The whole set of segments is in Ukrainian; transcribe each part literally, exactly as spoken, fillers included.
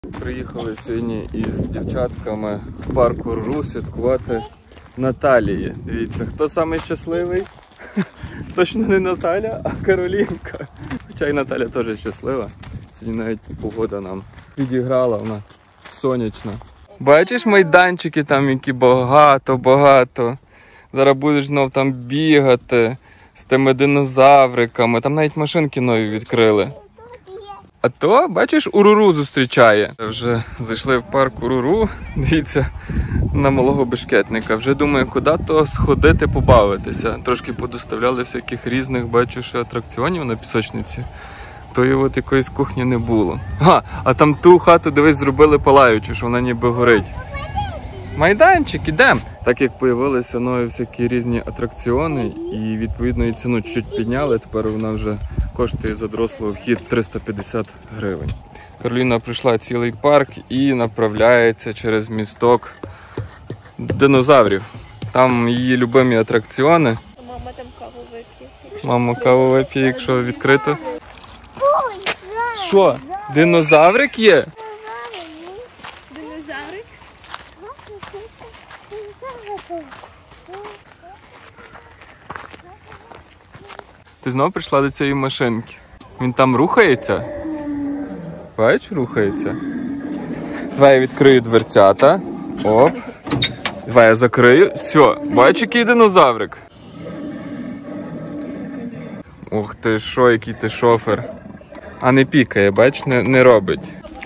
Приїхали сьогодні із дівчатками в парку Руру святкувати Наталії. Дивіться, хто самий щасливий? Точно не Наталя, а Каролінка. Хоча і Наталя теж щаслива. Сьогодні навіть погода нам підіграла, вона сонячна. Бачиш майданчики там, які багато-багато. Зараз будеш знов там бігати з тими динозавриками. Там навіть машинки нові відкрили. А то, бачиш, Уруру зустрічає. Вже зайшли в парк Уруру, дивіться, на малого бешкетника. Вже думаю, куди то сходити побавитися. Трошки подоставляли всяких різних, бачу, ще атракціонів на пісочниці. Тої от якоїсь кухні не було. А, а там ту хату, дивись, зробили палаючу, що вона ніби горить. Майданчик, ідемо. Так як з'явилися нові всякі різні атракціони і відповідно і ціну чуть підняли, тепер вона вже коштує за дорослого вхід триста п'ятдесят гривень. Кароліна прийшла цілий парк і направляється через місток динозаврів. Там її любимі атракціони. Мама там каву вип'є. Мама каву вип'є, якщо відкрито. Що? Динозаврик є? Динозаврик? Ти знов прийшла до цієї машинки. Він там рухається? Бачиш, рухається. Давай я відкрию дверцята. Оп. Давай я закрию. Все, бачиш, який динозаврик. Ух ти, що, який ти шофер. А не пікає, бач, не, не робить.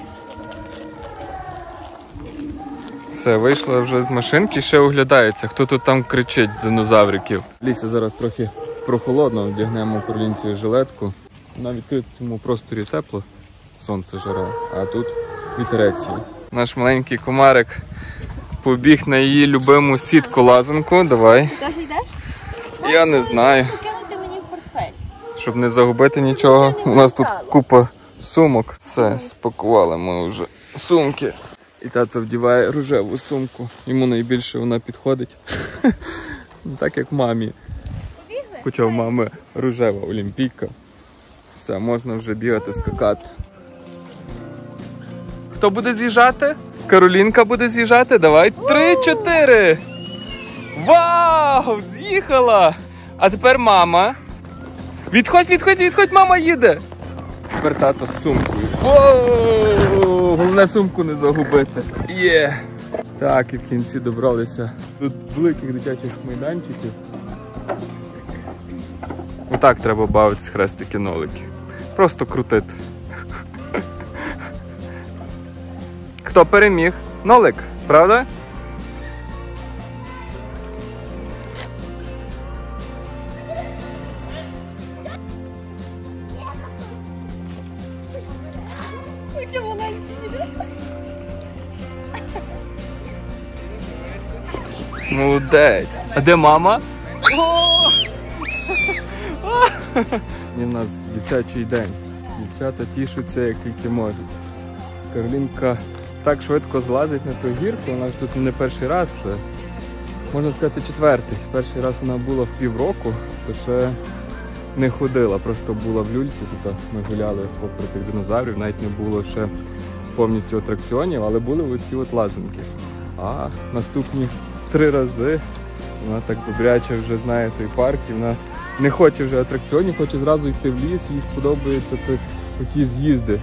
Все, вийшла вже з машинки, ще оглядається, хто тут там кричить з динозавриків. В лісі зараз трохи прохолодно, вдягнемо Каролінці жилетку. На відкритому просторі тепло, сонце жаре, а тут вітерець є. Наш маленький комарик побіг на її любиму сітку-лазанку. Давай. Ти теж йдеш? Я не знаю. Покинути мені в портфель. Щоб не загубити нічого. У нас тут купа сумок. Все, спакували ми вже сумки. І тато вдіває рожеву сумку. Йому найбільше вона підходить. Так як мамі. Хоча в мами рожева олімпійка. Все, можна вже бігати, скакати. Хто буде з'їжджати? Каролінка буде з'їжджати? Давай. Три, чотири. Вау! З'їхала! А тепер мама. Відходь, відходь, відходь, мама їде. Тепер тато з сумкою. Воу! Головне сумку не загубити. Є! Так, і в кінці добралися до великих дитячих майданчиків. Отак треба бавитись хрестики-нолики. Просто крутити. Хто переміг? Нолик, правда? Яке маленьке їде. Молодець. А де мама? І в нас дівчачий день. Дівчата тішуться як тільки можуть. Каролінка так швидко злазить на ту гірку, вона ж тут не перший раз вже. Можна сказати, четвертий. Перший раз вона була в півроку, то ще не ходила, просто була в люльці. Тут ми гуляли попри тих динозаврів, навіть не було ще повністю атракціонів, але були оці от лазанки. А наступні три рази вона так добряче вже знає той парк, і вона не хоче вже атракціонів, хоче зразу йти в ліс, їй сподобаються такі з'їзди.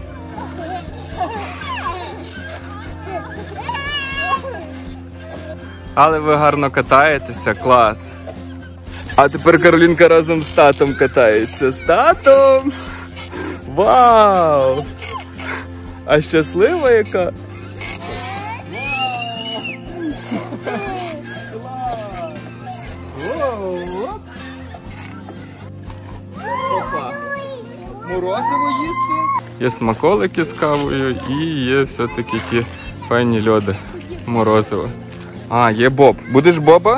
Але ви гарно катаєтеся, клас. А тепер Каролінка разом з татом катається. З татом! Вау! А щаслива яка? Опа! Морозиво їсти? Є смаколики з кавою і є все-таки ті файні льоди. Морозиво. А, є Боб. Будеш Боба?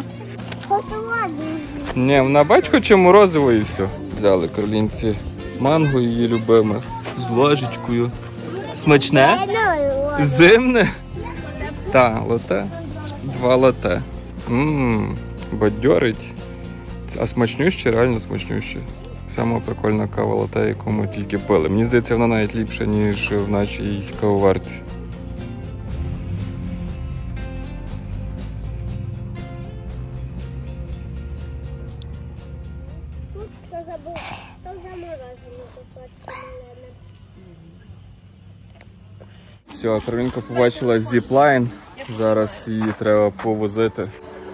Ні, вона бач, хоче морозиво і все. Взяли Каролінці манго її любиме. З ложечкою. Смачне? Зимне? Так, лате. Два лате. Ммм, бадьорить. А смачнюще, реально смачнюще. Сама прикольна кава лате, яку ми тільки пили. Мені здається, вона навіть ліпша, ніж в нашій кавоварці. Все, Каролінка побачила зіплайн. Зараз її треба повозити.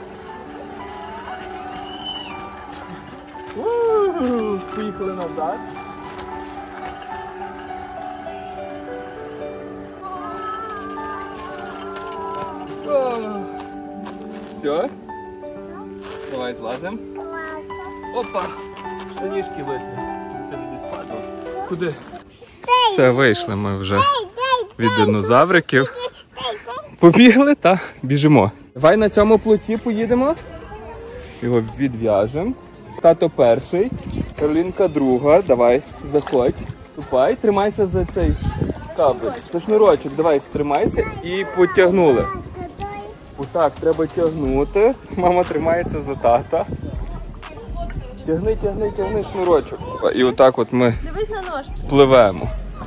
У-у-у, поїхали назад. Все? Давай злазимо. Опа! Штанішки витри. Ти не спадав. Куди? Все, вийшли ми вже від динозавриків. Побігли та біжимо. Давай на цьому плоті поїдемо. Його відв'яжемо. Тато перший, Каролінка друга. Давай, заходь. Ступай, тримайся за цей кабель. Це шнурочок, давай, тримайся і потягнули. Отак, треба тягнути. Мама тримається за тата. Тягни, тягни, тягни шнурочок. І отак от ми Дивись на ножки. пливемо.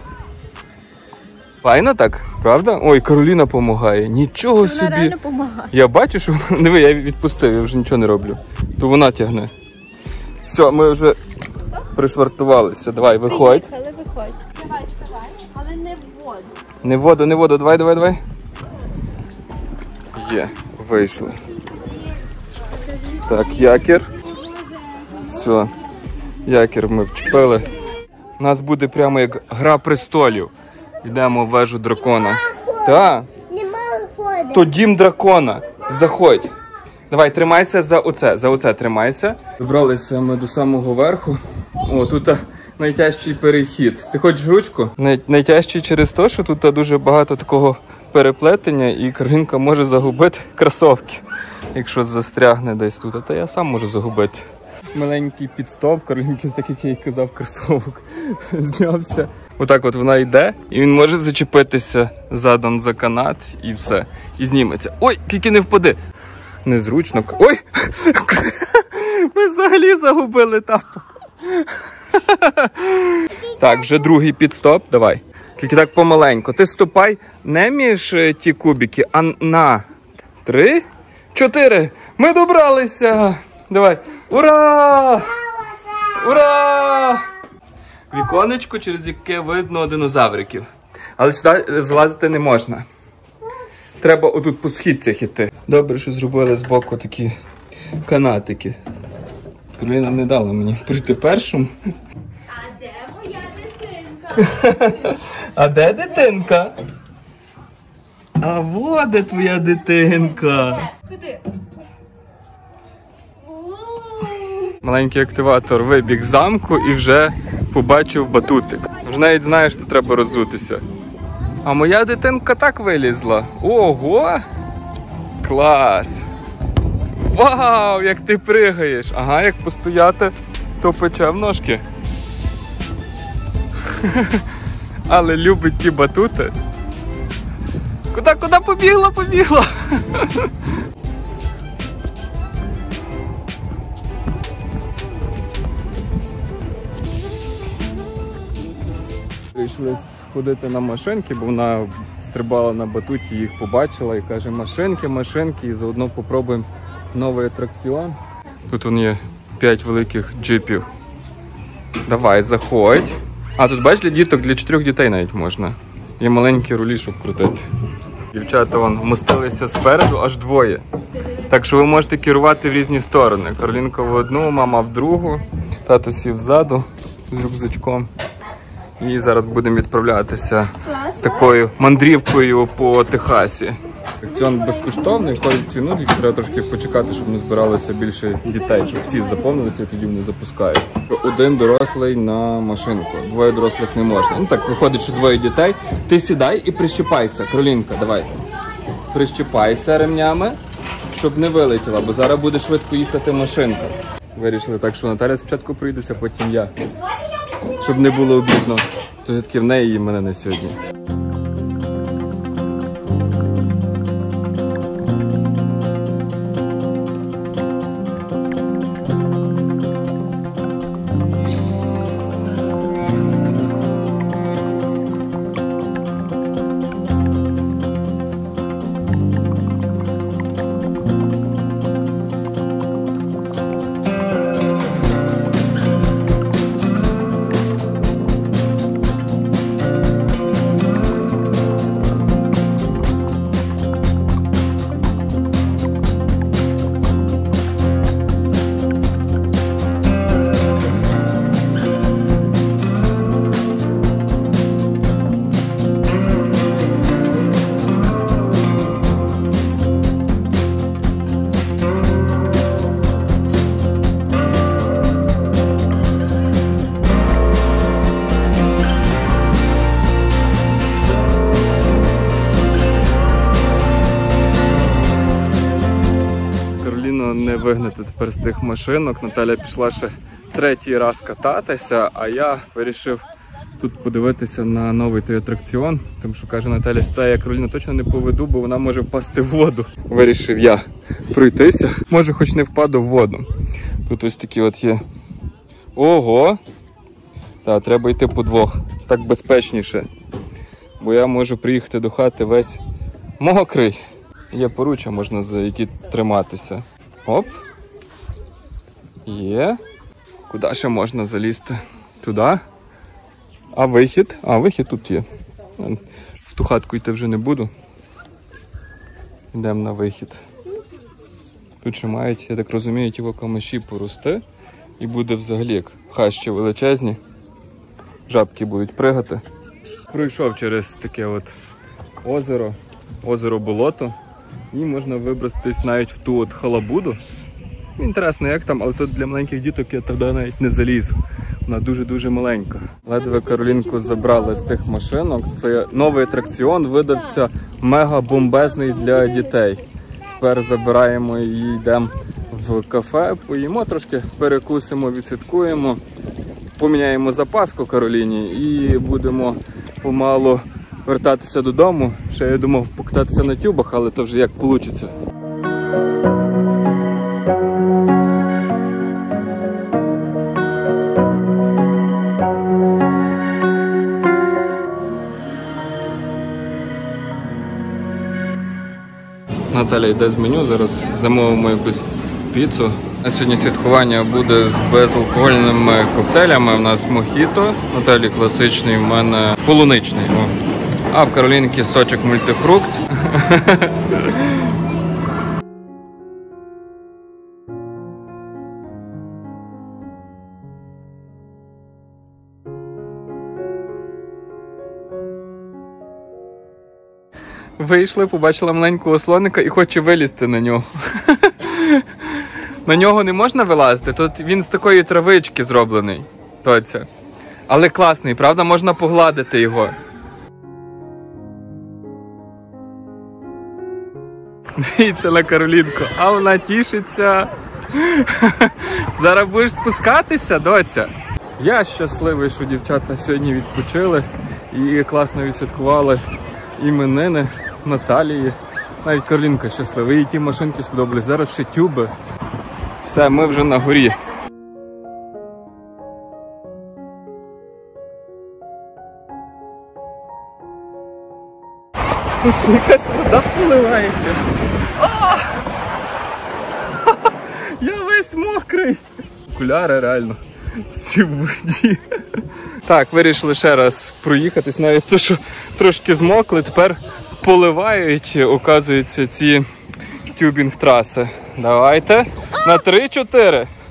Файно так, правда? Ой, Кароліна допомагає. Нічого Вона собі. реально допомагає. Я бачу, що вона... Диви, я відпустив, я вже нічого не роблю. То вона тягне. Все, ми вже пришвартувалися. Давай, виходь. Приїхали, виходь. Давай, вставай, але не в воду. Не в воду, не в воду. Давай, давай, давай. Є, вийшли. Так, якір. Все. Якір ми вчепили. У нас буде прямо як Гра престолів. Йдемо в вежу дракона. Так. Нема ходу. То дім дракона. Заходь. Давай, тримайся за оце. За оце тримайся. Вибралися ми до самого верху. О, тут найтяжчий перехід. Ти хочеш ручку? Най найтяжчий через те, що тут дуже багато такого переплетення і Каролінка може загубити кросовки, якщо застрягне десь тут. А то я сам можу загубити. Маленький підстоп, Каролінки, так як я й казав, кросовок знявся. Отак от вона йде, і він може зачепитися задом за канат і все. І зніметься. Ой, тільки не впади. Незручно. Ой! Ми взагалі загубили тапок. Так, вже другий підстоп. Давай. Тільки так помаленько. Ти ступай не між ті кубики, а на. Три, чотири. Ми добралися. Давай. Ура! Ура! Віконечко, через яке видно динозавриків. Але сюди злазити не можна. Треба отут по східцях іти. Добре, що зробили збоку такі канатики. Кароліна не дала мені прийти першим. А де моя дитинка? А де дитинка? А во де твоя дитинка. Куди? Маленький активатор вибіг з замку і вже побачив батутик. Вже навіть знаєш, що треба роззутися. А моя дитинка так вилізла. Ого! Клас! Вау, як ти пригаєш! Ага, як постояти, то пече в ножки. Але любить ті батути. Куди, куди побігла, побігла? Вирішили сходити на машинки, бо вона стрибала на батуті, їх побачила і каже: машинки, машинки, і заодно попробуємо новий атракціон. Тут вон є п'ять великих джипів. Давай, заходь. А тут бачиш, для діток, для чотирьох дітей навіть можна. Є маленькі рулі, щоб крутити. Дівчата вон вмостилися спереду, аж двоє. Так що ви можете керувати в різні сторони. Каролінка в одну, мама в другу, тато сів ззаду з рюкзачком. І зараз будемо відправлятися такою мандрівкою по Техасі. Атракціон безкоштовний, входить в ціну, тільки треба трошки почекати, щоб не збиралося більше дітей, щоб всі заповнилися і тоді вони запускають. Один дорослий на машинку, двоє дорослих не можна. Ну так, виходить, що двоє дітей. Ти сідай і прищепайся, Каролінка, давай. Прищепайся ремнями, щоб не вилетіла, бо зараз буде швидко їхати машинка. Вирішили так, що Наталя спочатку прийдеться, потім я. Щоб не було обідно. То все-таки в неї і мене на сьогодні. не вигнати тепер з тих машинок. Наталя пішла ще третій раз кататися, а я вирішив тут подивитися на новий той атракціон. Тому що, каже Наталя, сюди я Кароліну точно не поведу, бо вона може впасти в воду. Вирішив я пройтися. Може, хоч не впаду в воду. Тут ось такі от є. Ого! Так, треба йти по двох. Так безпечніше. Бо я можу приїхати до хати весь мокрий. Є поруччя, можна за які триматися. Оп. Є. Куди ще можна залізти? Туди. А вихід? А, вихід тут є. В ту хатку йти вже не буду. Йдемо на вихід. Тут ще мають, я так розумію, ті камиші порости. І буде взагалі як хащі величезні. Жабки будуть пригати. Пройшов через таке от озеро, озеро-болото. І можна вибратись навіть в ту от халабуду. Інтересно, як там, але тут для маленьких діток я туди навіть не залізу. Вона дуже-дуже маленька. Ледве Каролінку забрали з тих машинок. Це новий атракціон, видався мега-бомбезний для дітей. Тепер забираємо її, йдемо в кафе, поїмо трошки, перекусимо, відсвяткуємо. Поміняємо запаску Кароліні і будемо помалу вертатися додому. Ще я думав покататися на тюбах, але то вже як вийде. Наталя йде з меню, зараз замовимо якусь піцу. На сьогодні святкування буде з безалкогольними коктейлями. У нас мохіто, Наталі класичний, в мене полуничний. А в Каролінки сочок мультифрукт. Вийшли, побачила маленького слоника і хоче вилізти на нього. На нього не можна вилазити, тут він з такої травички зроблений. Тоця. Але класний, правда? Можна погладити його. Дивіться на Каролінку, а вона тішиться. Зараз будеш спускатися, доця? Я щасливий, що дівчата сьогодні відпочили і класно відсвяткували іменини Наталії. Навіть Каролінка щаслива, їй ті машинки сподобались. Зараз ще тюби. Все, ми вже на горі. Тут якась вода поливається. А! Я весь мокрий. Окуляри реально в цій воді. Так, вирішили ще раз проїхатись, навіть то, що трошки змокли, тепер поливають, оказується, ці тюбінг-траси. Давайте. На три-чотири.